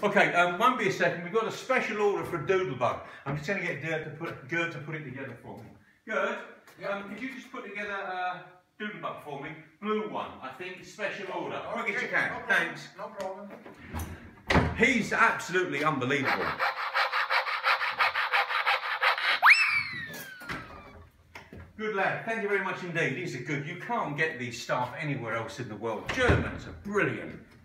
Okay, won't be a second. We've got a special order for Doodlebug. I'm just going to get Gerd to put it together for me. Gerd, could you just put together Doodlebug for me? Blue one, I think, special order. Quick as you can. Thanks. No problem. He's absolutely unbelievable. Good lad, thank you very much indeed. These are good. You can't get these staff anywhere else in the world. Germans are brilliant.